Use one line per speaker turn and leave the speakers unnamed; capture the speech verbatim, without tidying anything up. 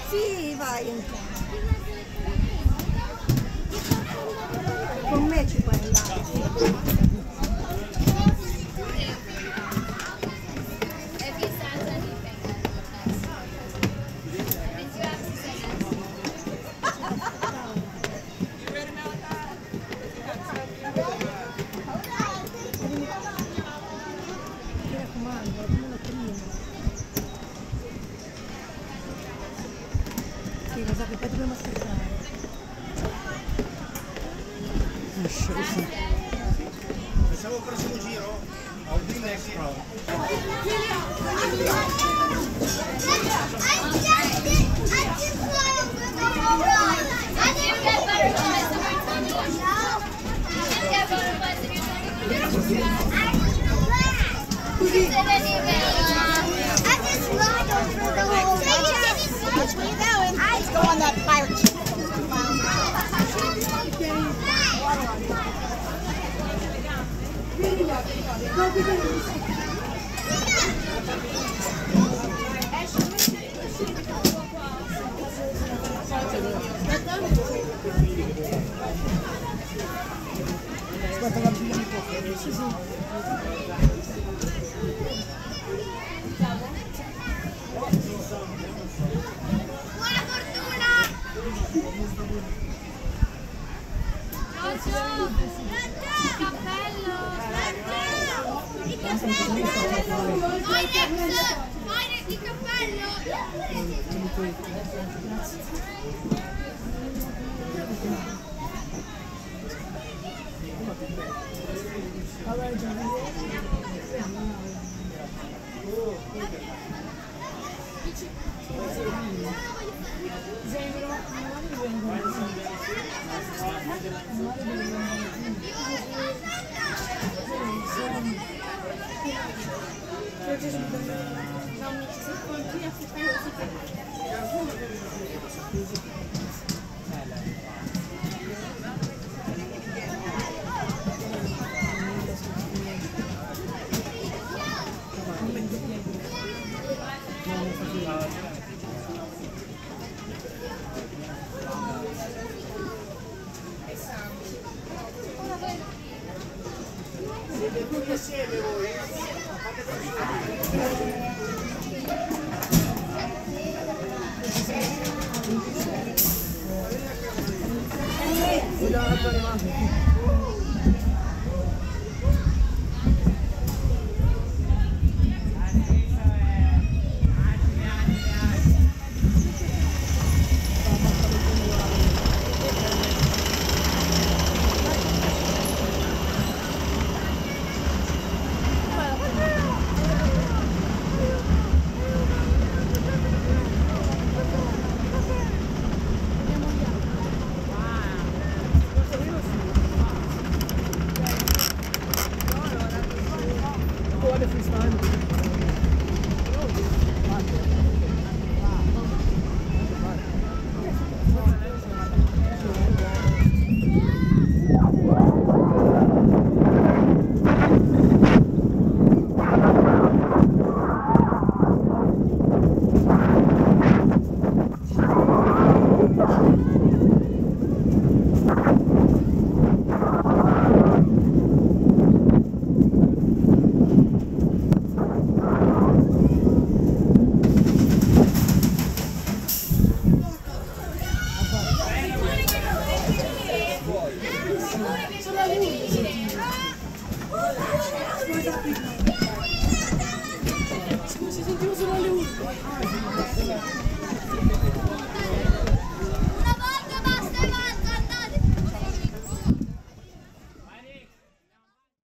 Sì, vai. Con me ci puoi andare, sì. Sì, lo so che poi dobbiamo aspettare.
Facciamo il prossimo giro? Al D next round.
Which way you going? Let's go on that pirate ship.
Aspetta, la bimba un po'. Sì, sì.
Buona fortuna! Ciao! Il cappello! Il cappello! Moinex! Moinex, il cappello!
Siete tutti assieme voi?
Scusa,